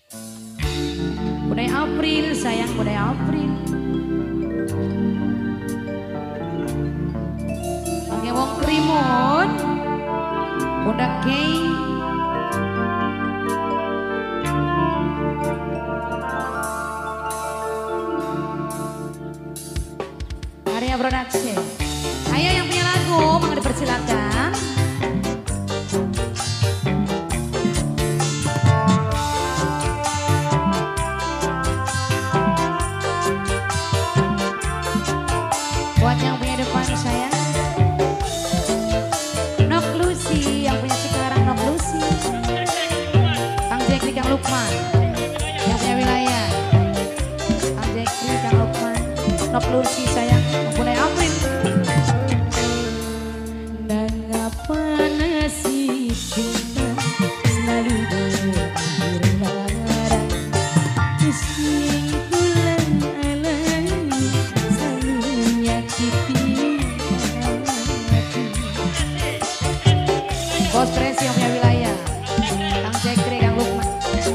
Budaya April sayang, budaya April. Pakai wong krimun, udah kei. Area Production. Ayo yang punya lagu, mau dipersilakan. Buat yang punya depan saya, Nok Lucy, yang punya sekarang Nok Lucy. Kang Jekri, Kang Lukman, yang punya wilayah. Kang Jekri, Kang Lukman, Nok Lucy sayang, budaya April. Dan apa nasib cinta selalu berlarang, kesimpulan alami selalu menyakiti hati. Bos Presi yang punya wilayah, Kang Jekri, Kang Lukman.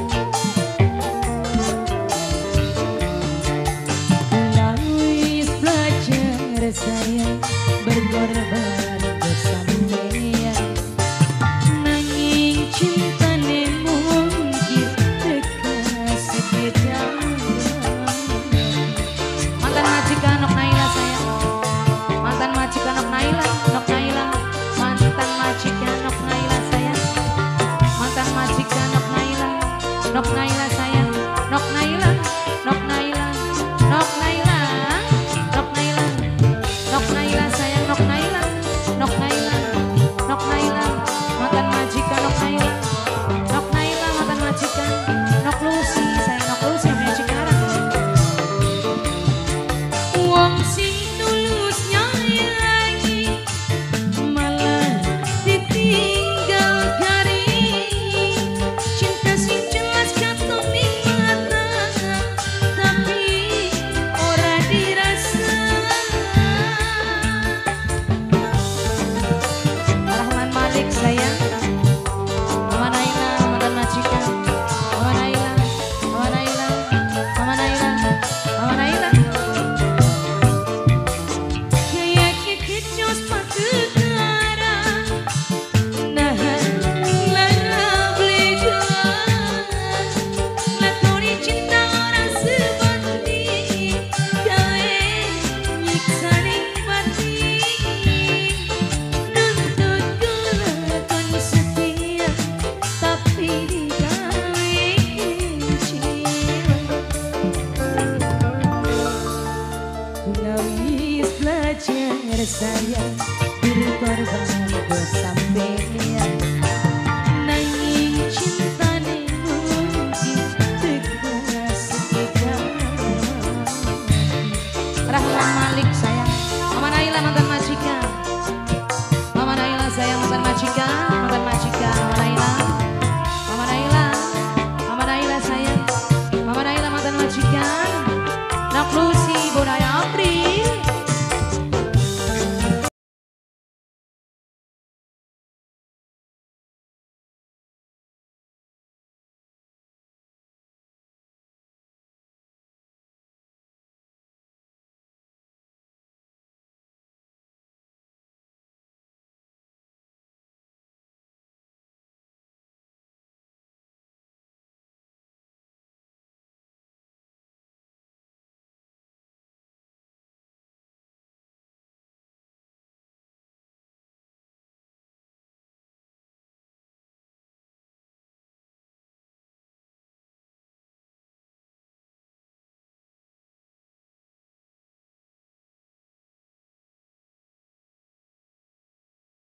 Kulawis belajar sayang berkorban bersamanya, nanging cinta ne mungkin dekat sekedar. Mantan majikan Nok Naila sayang, mantan majikan Nok Naila, Nok Naila, mantan majikan Nok Naila sayang, mantan majikan Nok Naila, Nok Naila